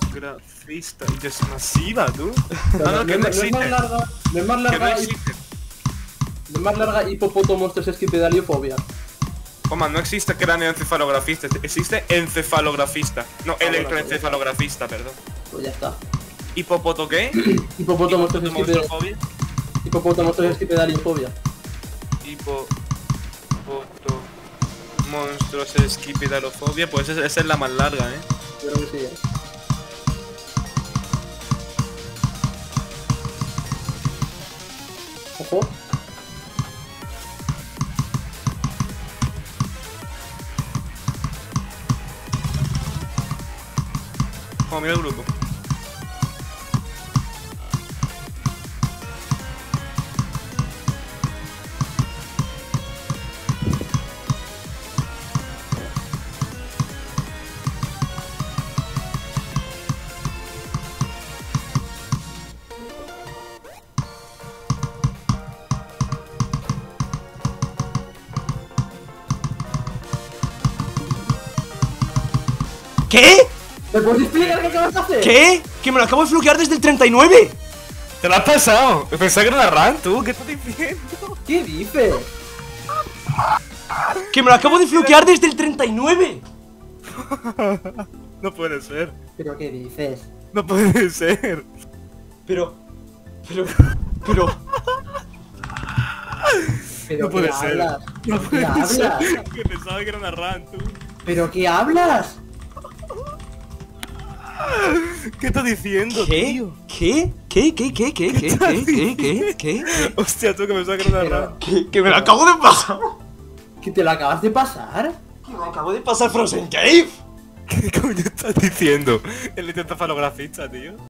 Encefalografista. Y es masiva, tú. Pero No, que no existe. es más larga. No es más Que no larga. existe. No es más larga hipopótamos esquipedaliofobia. Oma, no existe cráneoencefalografista, existe encefalografista. No, electroencefalografista, perdón. Pues ya está. ¿Hipopoto qué? Hipopótamos ¿Hipopotomonsofobia? esquipedaliofobia. Hipopoto monstruos esquipedalofobia, pues esa es la más larga, Yo creo que sí, Ojo. Como mira el grupo. ¿Qué? ¿Me puedes explicar qué acabas de hacer? ¿Qué? Que me lo acabo de bloquear desde el 39. ¿Te lo has pasado? Pensaba que era una run, tú, ¿qué estás diciendo? ¿Qué dices? Que me lo acabo de bloquear desde el 39. No puede ser. ¿Pero qué dices? No puede ser. Pero... ¿Pero No puede qué ser. hablas? No ¿Qué puede hablas? ser. Que pensaba que era una run, tú. ¿Pero qué hablas? ¿Qué estás diciendo, ¿Qué? tío? ¿Qué? ¿Qué? Hostia, tú, que pensaba que era una Pero- run. Que me lo acabo de pasar. ¿Que te lo acabas de pasar? Que me acabo de pasar Frozen Cave. ¿Qué coño estás diciendo? El encefalografista, tío.